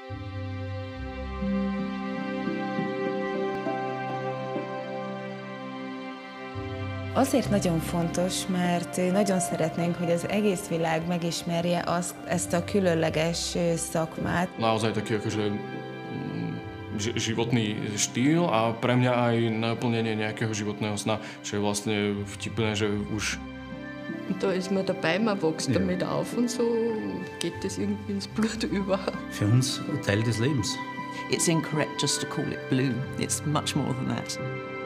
Azért nagyon fontos, mert nagyon szeretnénk, hogy az egész világ megismerje ezt a különleges szakmát. Naozaj taký akože životný štýl a pre mňa aj naplnenie nejakého životného sna, čo je vlastne vtipné, že už... Da ist man dabei, man wächst damit auf und so geht das irgendwie ins Blut über. Für uns Teil des Lebens. It's incorrect just to call it blue. It's much more than that.